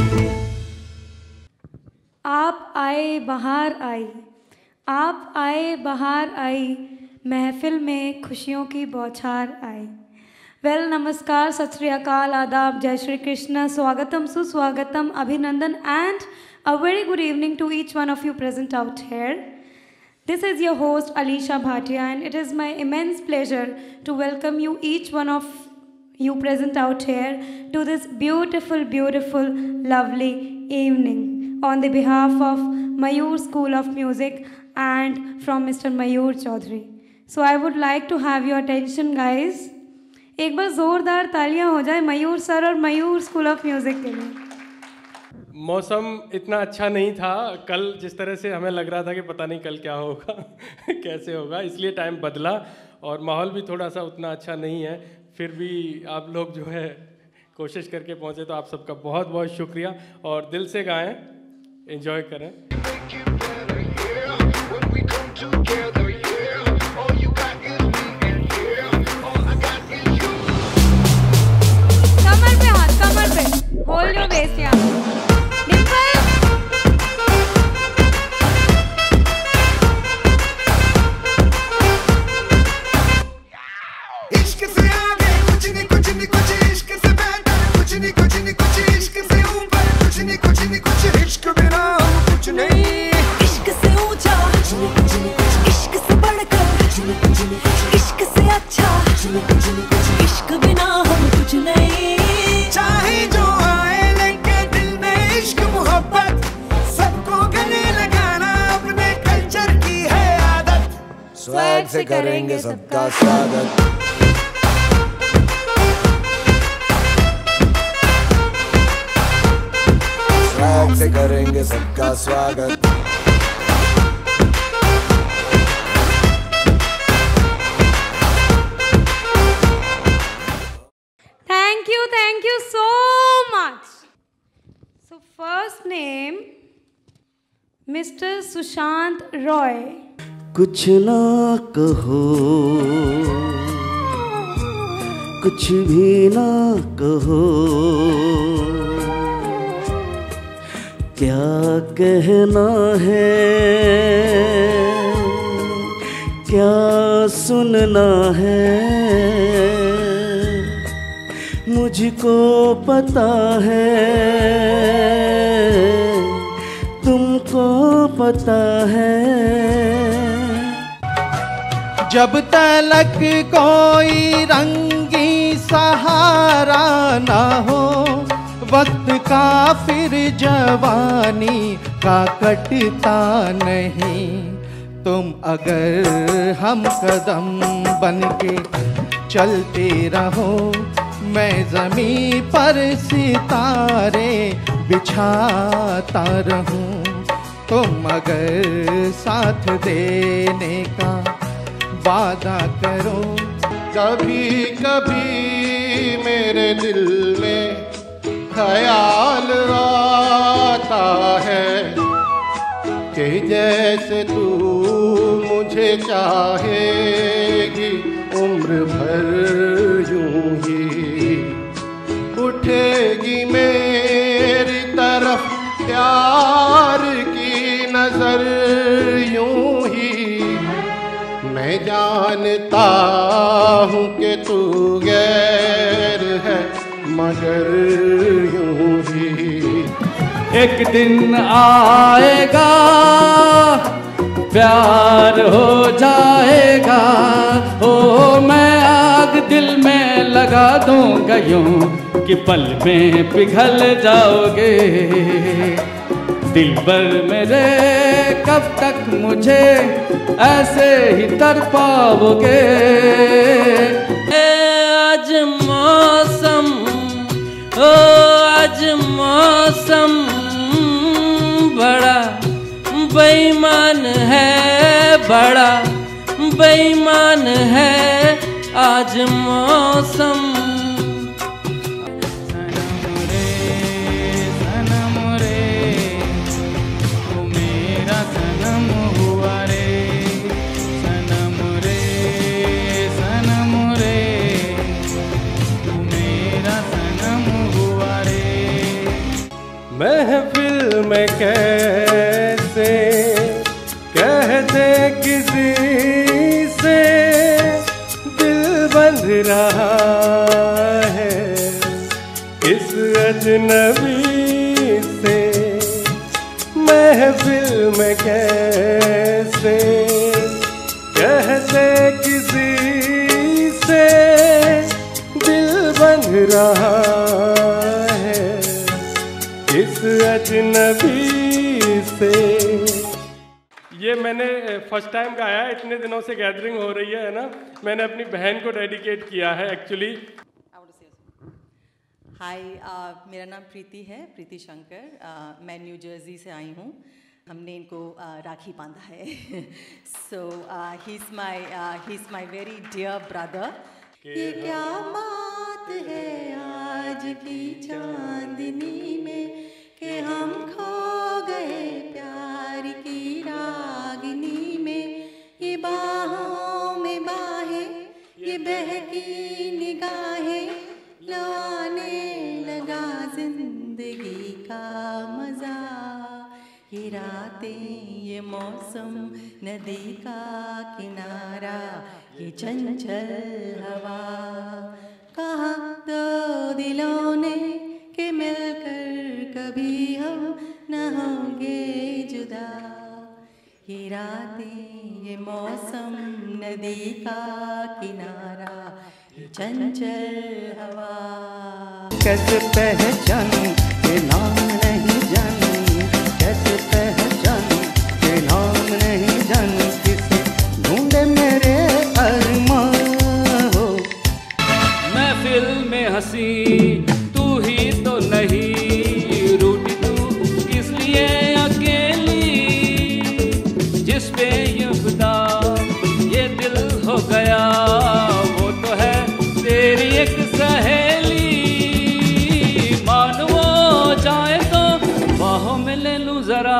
आप आए बहार आई, आप आए बहार आई, महफिल में खुशियों की बौछार आई। वेल, नमस्कार, सत श्री अकाल, आदाब, जय श्री कृष्ण, स्वागतम, सुस्वागतम, अभिनंदन, and a very good evening to each one of you present out here. This is your host Alisha Bhatia, and it is my immense pleasure to welcome you, each one of you present out here, to this beautiful, beautiful, lovely evening. On the behalf of Mayur School of Music and from Mr. Mayur Chaudhary. So I would like to have your attention, guys. एक बार जोरदार तालियां हो जाए मयूर sir और मयूर school of music के लिए। मौसम इतना अच्छा नहीं था कल, जिस तरह से हमें लग रहा था कि पता नहीं कल क्या होगा कैसे होगा, इसलिए टाइम बदला और माहौल भी थोड़ा सा उतना अच्छा नहीं है। फिर भी आप लोग जो है कोशिश करके पहुँचे, तो आप सबका बहुत बहुत शुक्रिया और दिल से गाएं, एंजॉय करें। कमर पे हाथ, कमर पे होल्ड योर वेस्ट यहाँ। इश्क से आगे कुछ नहीं, कुछ नहीं, कुछ इश्क से बेहतर कुछ नहीं, कुछ नहीं, कुछ इश्क से ऊपर कुछ नहीं, कुछ नहीं, कुछ इश्क बिना कुछ नहीं, इश्क से ऊंचा कुछ नहीं, कुछ नहीं, कुछ इश्क से बढ़कर कुछ नहीं, कुछ नहीं, कुछ इश्क से अच्छा कुछ नहीं, कुछ नहीं, कुछ इश्क बिना हम कुछ नहीं। चाहे जो आए लेके दिल में इश्क मोहब्बत, सबको गले लगाना अपने कल्चर की है आदत। स्वैग से करेंगे सबका स्वागत। स्वैग से करेंगे सबका स्वागत। Thank you so much. So first name, Mr. Sushant Roy. कुछ ना कहो, कुछ भी ना कहो, क्या कहना है, क्या सुनना है, मुझको पता है, तुमको पता है। जब तलक कोई रंगी सहारा ना हो, वक्त का फिर जवानी का कटता नहीं। तुम अगर हम कदम बनके चलते रहो, मैं ज़मीं पर सितारे बिछाता रहूं। तुम अगर साथ देने का वादा करो। कभी कभी मेरे दिल में ख्याल आता है कि जैसे तू मुझे चाहेगी उम्र भर यूं ही उठेगी मेरी तरफ प्यार की नजर यूं ही। मैं जानता हूँ कि तू गैर है मगर यूं ही एक दिन आएगा प्यार हो जाएगा। हो मैं आग दिल में लगा दूंगा यूं कि पल में पिघल जाओगे। दिल भर मेरे कब तक मुझे ऐसे ही तड़पाओगे। आज मौसम ओ आज मौसम बड़ा बेईमान है, बड़ा बेईमान है आज मौसम। महफिल में कैसे कह दे किसी से दिल बंध रहा है इस अजनबी से। महफिल में कैसे कह दे किसी से दिल बंध रहा है इस अजनबी से। ये मैंने फर्स्ट टाइम गाया है, इतने दिनों से गैदरिंग हो रही है ना, मैंने अपनी बहन को डेडिकेट किया है एक्चुअली। हाय, मेरा नाम प्रीति है, प्रीति शंकर। मैं न्यू जर्सी से आई हूँ। हमने इनको राखी बांधा है। So he is my very dear brother. ये क्या बात है आज की चांदनी में कि हम खो गए प्यार की रागनी में। ये बाहों में बाहें, ये बहकी निगाहें, लाने लगा जिंदगी का मजा। ये रातें, ये मौसम, नदी का किनारा, ये चंचल हवा, कहा दो दिलों ने कि मिलकर कभी हम न होंगे जुदा। ये रातें, ये मौसम, नदी का किनारा, ये चंचल हवा। कैसे पहचानूं के नाम नहीं जानूं, कैसे पहचानूं के नाम नहीं जानूं, किसे ढूंढे मेरे अरमान हो। महफिल में हंसी तू ही तो नहीं, रूठी तू इसलिए अकेली, जिस पे ये खुदा ये दिल हो गया वो तो है तेरी एक सहेली। मानो जाए तो बाहों में ले लूं जरा।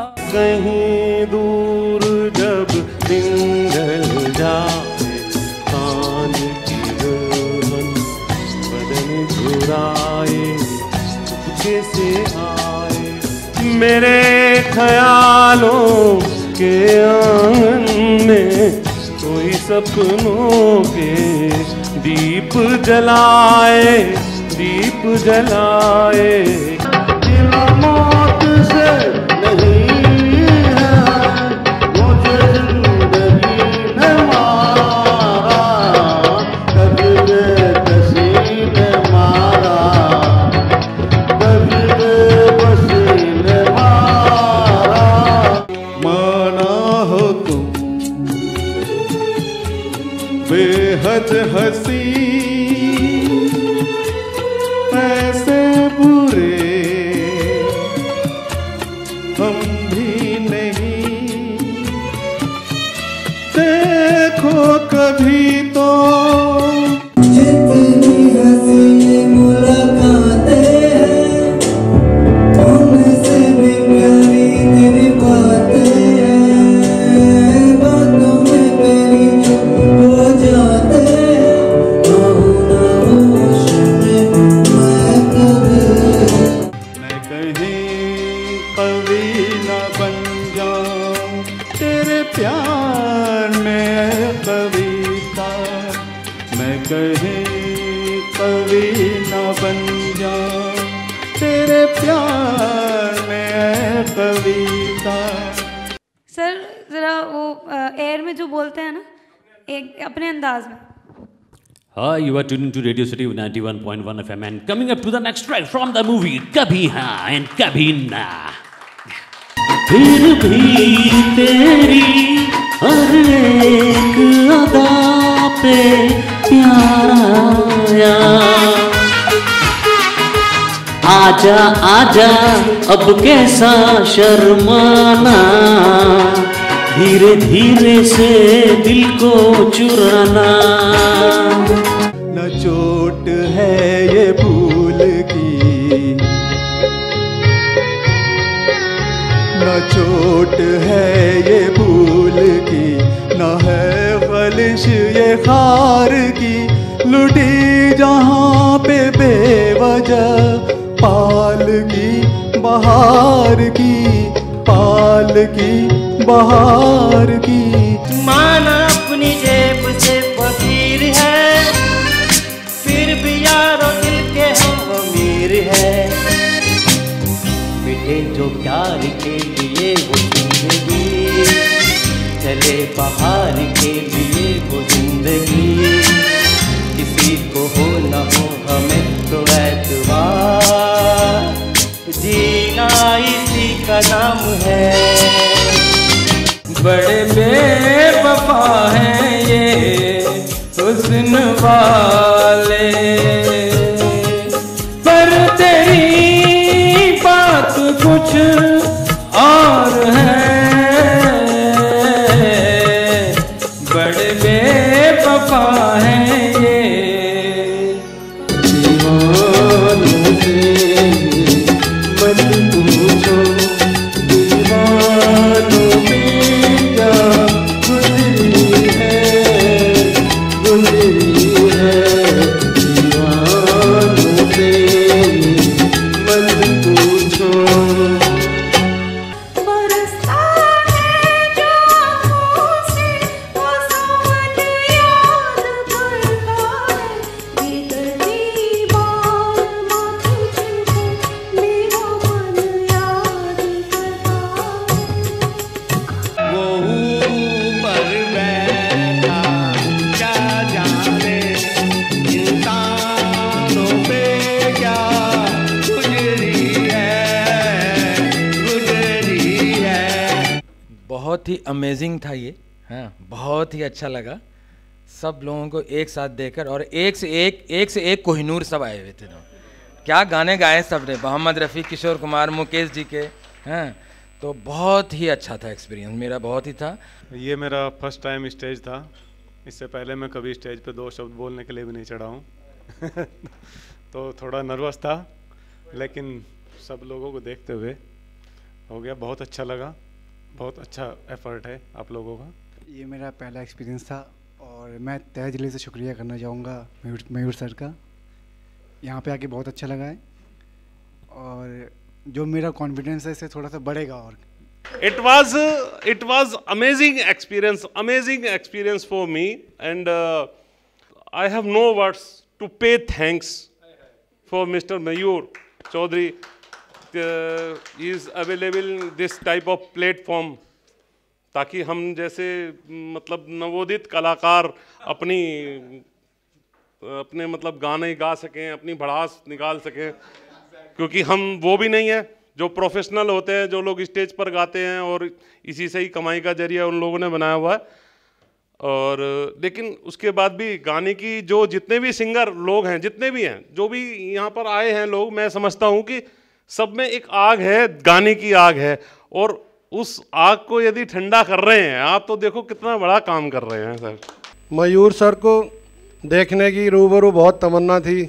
कहीं दूर जब दिन ढल जाए, कान की दुल्हन बदन झुराए, कैसे आए मेरे ख्यालों के आंगन में, कोई सपनों के दीप जलाए, दीप जलाए। मौत से नहीं है मुझे जिंदगी ने मारा, कभी बेकसी ने मारा, कभी बेबसी ने मारा। माना हो तुम बेहद हंसी, ऐसे बुरे हम भी नहीं, देखो कभी तो जितनी हंसी मुलाकातें हैं, उनसे भी प्यारी तेरी बातें हैं। बातों में तेरी चुप हो जाते हैं, होश में मैं कभी कभी न बन जाऊं तेरे प्यार में कविता। मैं कहीं कभी न बन जाऊं तेरे प्यार में कविता। सर ज़रा वो एयर में जो बोलते हैं ना, एक अपने अंदाज में। Hi, you are tuning to Radio City 91.1 FM and coming up to the next track from the movie Kabhi Haan and Kabhi Na. फिर भी तेरी हर एक अदा पे प्यार आया। आजा आजा अब कैसा शर्माना, धीरे धीरे से दिल को चुराना। न चोट है ये भूल की, न चोट है ये भूल की, न है खलिश ये खार की। लुटी जहाँ पे बेवजह पाल की, बहार की, पाल की बहार की। माना अपनी जेब से फकीर है, फिर भी यारो दिल के हम अमीर है। मिटे जो प्यार के लिए वो जिंदगी, चले बहार के लिए वो जिंदगी। किसी को हो न हो हमें तो एतबार, जीना इसी का नाम है। बड़े बेवफा हैं ये हुस्न वाले, पर तेरी बात कुछ और है। बड़े बेवफा हैं ये, दीवानों से मत पूछो, दीवानों में क्या गुजरी है, गुजरी है। दीवानों से मत पूछो। बहुत ही अमेजिंग था ये, हाँ बहुत ही अच्छा लगा सब लोगों को एक साथ देखकर। और एक से एक कोहिनूर सब आए हुए थे। तो क्या गाने गाए सब ने, मोहम्मद रफ़ी, किशोर कुमार, मुकेश जी के, हाँ तो बहुत ही अच्छा था एक्सपीरियंस मेरा, बहुत ही था। ये मेरा फर्स्ट टाइम स्टेज था। इससे पहले मैं कभी स्टेज पे 2 शब्द बोलने के लिए भी नहीं चढ़ा हूँ तो थोड़ा नर्वस था, लेकिन सब लोगों को देखते हुए हो गया। बहुत अच्छा लगा, बहुत अच्छा एफर्ट है आप लोगों का। ये मेरा पहला एक्सपीरियंस था और मैं तहे दिल से शुक्रिया करना चाहूँगा मयूर सर का। यहाँ पे आके बहुत अच्छा लगा है और जो मेरा कॉन्फिडेंस है इससे थोड़ा सा बढ़ेगा। और It was amazing experience for me, and I have no words to pay thanks for Mr. Mayur Chaudhary. He is available in this type of platform, ताकि हम जैसे मतलब नवोदित कलाकार अपने मतलब गाने गा सकें, अपनी भड़ास निकाल सकें, क्योंकि हम वो भी नहीं है जो प्रोफेशनल होते हैं, जो लोग स्टेज पर गाते हैं और इसी से ही कमाई का जरिया उन लोगों ने बनाया हुआ है। और लेकिन उसके बाद भी गाने की जो जितने भी सिंगर लोग हैं, जितने भी हैं, जो भी यहाँ पर आए हैं लोग, मैं समझता हूँ कि सब में एक आग है, गाने की आग है, और उस आग को यदि ठंडा कर रहे हैं आप, तो देखो कितना बड़ा काम कर रहे हैं सर। मयूर सर को देखने की रूबरू बहुत तमन्ना थी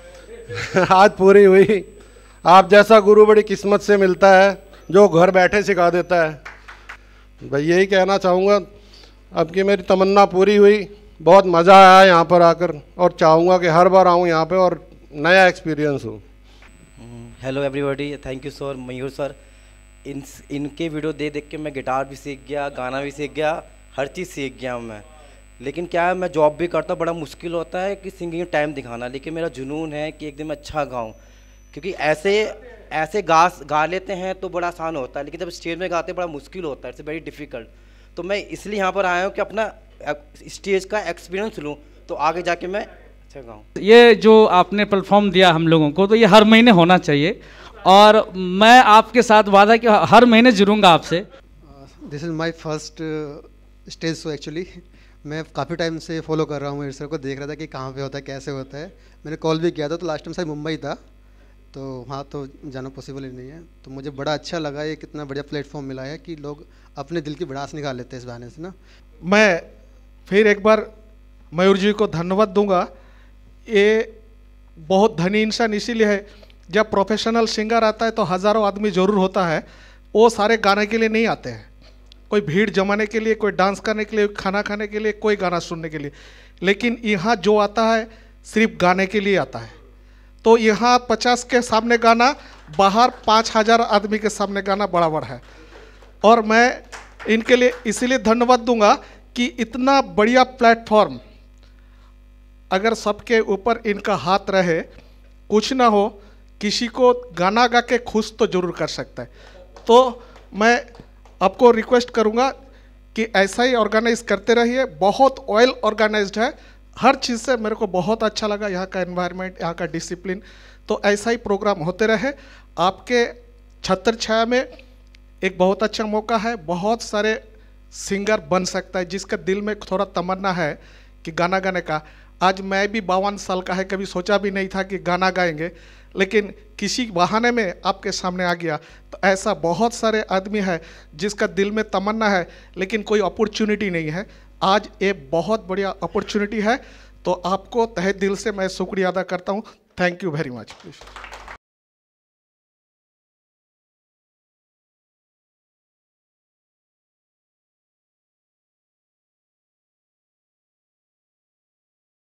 आज पूरी हुई। आप जैसा गुरु बड़ी किस्मत से मिलता है जो घर बैठे सिखा देता है। भाई यही कहना चाहूँगा, अब की मेरी तमन्ना पूरी हुई, बहुत मज़ा आया यहाँ पर आकर, और चाहूँगा कि हर बार आऊँ यहाँ पे और नया एक्सपीरियंस हो। Hello everybody, thank you sir Mayur sir. इनके वीडियो देख के मैं गिटार भी सीख गया, गाना भी सीख गया, हर चीज़ सीख गया हूँ मैं। लेकिन क्या है, मैं जॉब भी करता, बड़ा मुश्किल होता है कि सिंगिंग टाइम दिखाना, लेकिन मेरा जुनून है कि एक दिन मैं अच्छा गाऊँ, क्योंकि ऐसे गा लेते हैं तो बड़ा आसान होता है, लेकिन जब स्टेज में गाते बड़ा मुश्किल होता है, इट्स वेरी डिफ़िकल्ट। तो मैं इसलिए यहाँ पर आया हूँ कि अपना स्टेज का एक्सपीरियंस लूँ, तो आगे जाके मैं अच्छा गाऊँ। ये जो आपने प्लेटफॉर्म दिया हम लोगों को, तो ये हर महीने होना चाहिए, और मैं आपके साथ वादा कि हर महीने जुड़ूंगा आपसे। This is my first stage show actually. मैं काफ़ी टाइम से फॉलो कर रहा हूँ मयूर सर को, देख रहा था कि कहाँ पे होता है, कैसे होता है। मैंने कॉल भी किया था, तो लास्ट टाइम शायद मुंबई था, तो वहाँ तो जाना पॉसिबल ही नहीं है। तो मुझे बड़ा अच्छा लगा, ये कितना बढ़िया प्लेटफॉर्म मिला है कि लोग अपने दिल की भड़ास निकाल लेते हैं इस बहाने से ना। मैं फिर एक बार मयूर जी को धन्यवाद दूंगा। ये बहुत धनी इंसान इसीलिए है, जब प्रोफेशनल सिंगर आता है तो हज़ारों आदमी ज़रूर होता है, वो सारे गाने के लिए नहीं आते हैं। कोई भीड़ जमाने के लिए, कोई डांस करने के लिए, खाना खाने के लिए, कोई गाना सुनने के लिए, लेकिन यहाँ जो आता है सिर्फ गाने के लिए आता है। तो यहाँ 50 के सामने गाना, बाहर 5000 आदमी के सामने गाना बराबर है। और मैं इनके लिए इसीलिए धन्यवाद दूंगा कि इतना बढ़िया प्लेटफॉर्म, अगर सबके ऊपर इनका हाथ रहे, कुछ ना हो, किसी को गाना गा के खुश तो जरूर कर सकता है। तो मैं आपको रिक्वेस्ट करूंगा कि ऐसा ही ऑर्गेनाइज करते रहिए। बहुत वेल ऑर्गेनाइज्ड है, हर चीज़ से मेरे को बहुत अच्छा लगा, यहाँ का एनवायरनमेंट, यहाँ का डिसिप्लिन। तो ऐसा ही प्रोग्राम होते रहे। आपके छत्र छाया में एक बहुत अच्छा मौका है, बहुत सारे सिंगर बन सकता है। जिसका दिल में थोड़ा तमन्ना है कि गाना गाने का, आज मैं भी 52 साल का है, कभी सोचा भी नहीं था कि गाना गाएंगे, लेकिन किसी बहाने में आपके सामने आ गया। तो ऐसा बहुत सारे आदमी है जिसका दिल में तमन्ना है, लेकिन कोई अपॉर्चुनिटी नहीं है। आज ये बहुत बढ़िया अपॉर्चुनिटी है। तो आपको तहे दिल से मैं शुक्रिया अदा करता हूँ। Thank you very much.